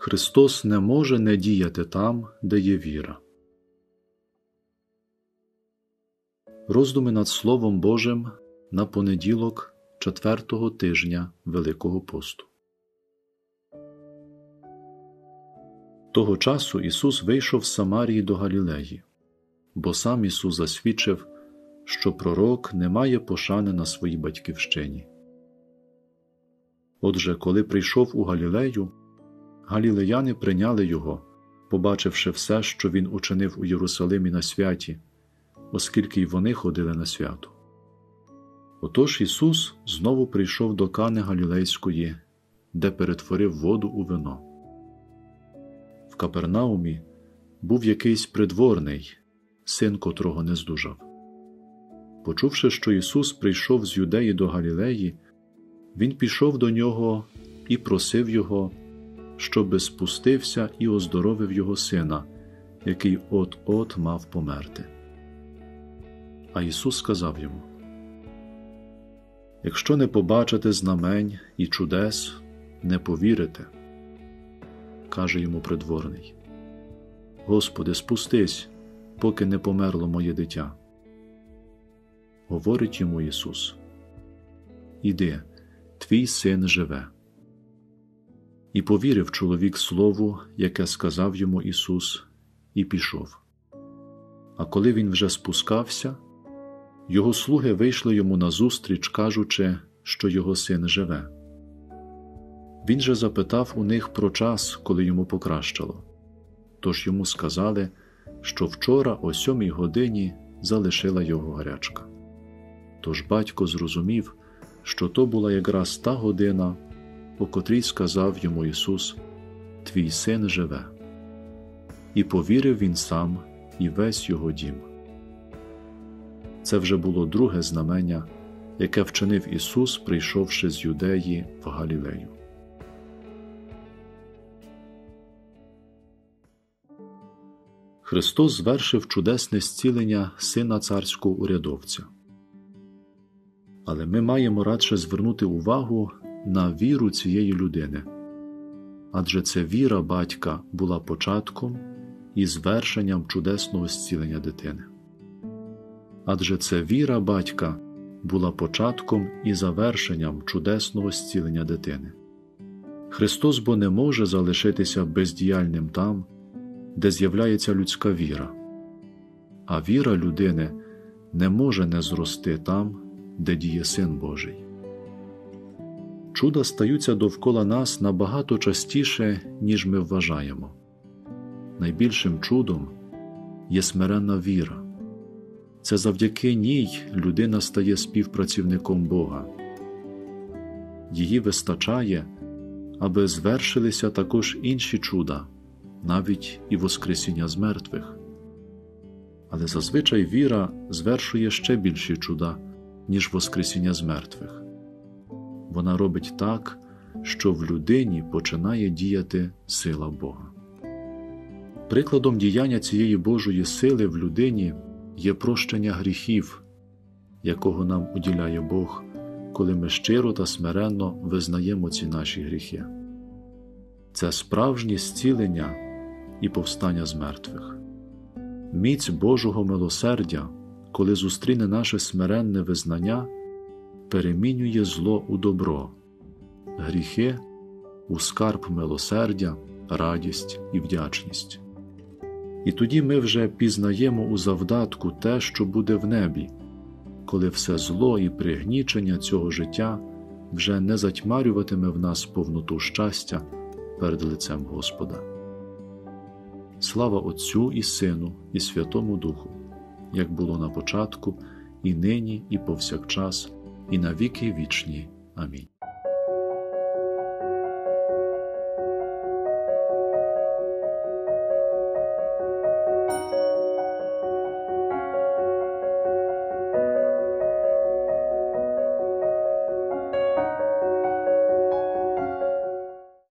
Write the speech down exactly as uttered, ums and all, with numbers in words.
Христос не може не діяти там, де є віра. Роздуми над Словом Божим на понеділок четвертого тижня Великого посту. Того часу Ісус вийшов з Самарії до Галілеї, бо сам Ісус засвідчив, що пророк не має пошани на своїй батьківщині. Отже, коли прийшов у Галілею, галілеяни прийняли Його, побачивши все, що Він учинив у Єрусалимі на святі, оскільки й вони ходили на свято. Отож Ісус знову прийшов до Кани Галілейської, де перетворив воду у вино. В Капернаумі був якийсь придворний, син котрого не здужав. Почувши, що Ісус прийшов з Юдеї до Галілеї, Він пішов до нього і просив Його, щоби спустився і оздоровив його сина, який от-от мав померти. А Ісус сказав йому: «Якщо не побачите знамень і чудес, не повірите». Каже йому придворний: «Господи, спустись, поки не померло моє дитя». Говорить йому Ісус: «Іди, твій син живе». І повірив чоловік слову, яке сказав йому Ісус, і пішов. А коли він вже спускався, його слуги вийшли йому назустріч, кажучи, що його син живе. Він же запитав у них про час, коли йому покращало. Тож йому сказали, що вчора о сьомій годині залишила його гарячка. Тож батько зрозумів, що то була якраз та година, о котрій сказав йому Ісус: «Твій син живе». І повірив він сам і весь його дім. Це вже було друге знамення, яке вчинив Ісус, прийшовши з Юдеї в Галілею. Христос звершив чудесне зцілення сина царського урядовця. Але ми маємо радше звернути увагу на віру цієї людини, адже це віра батька була початком і звершенням чудесного зцілення дитини. Адже це віра батька була початком і завершенням чудесного зцілення дитини. Христос бо не може залишитися бездіяльним там, де з'являється людська віра, а віра людини не може не зрости там, де діє Син Божий. Чуда стаються довкола нас набагато частіше, ніж ми вважаємо. Найбільшим чудом є смиренна віра. Це завдяки ній людина стає співпрацівником Бога. Її вистачає, аби звершилися також інші чуда, навіть і воскресіння з мертвих. Але зазвичай віра звершує ще більші чуда, ніж воскресіння з мертвих. Вона робить так, що в людині починає діяти сила Бога. Прикладом діяння цієї Божої сили в людині є прощення гріхів, якого нам уділяє Бог, коли ми щиро та смиренно визнаємо ці наші гріхи. Це справжнє зцілення і повстання з мертвих. Міць Божого милосердя, коли зустріне наше смиренне визнання, перемінює зло у добро, гріхи у скарб милосердя, радість і вдячність. І тоді ми вже пізнаємо у завдатку те, що буде в небі, коли все зло і пригнічення цього життя вже не затьмарюватиме в нас повноту щастя перед лицем Господа. Слава Отцю і Сину і Святому Духу, як було на початку, і нині, і повсякчас, і на віки вічні. Амінь.